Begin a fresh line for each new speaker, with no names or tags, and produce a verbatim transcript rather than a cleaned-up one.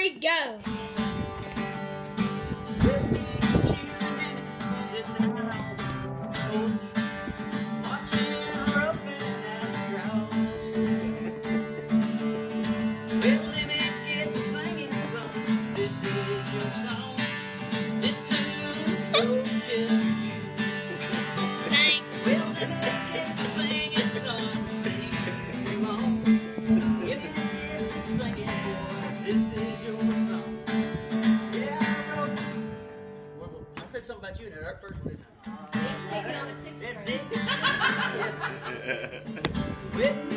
three, go.
Something about you in that first one.
He's making on a sixth grade.
With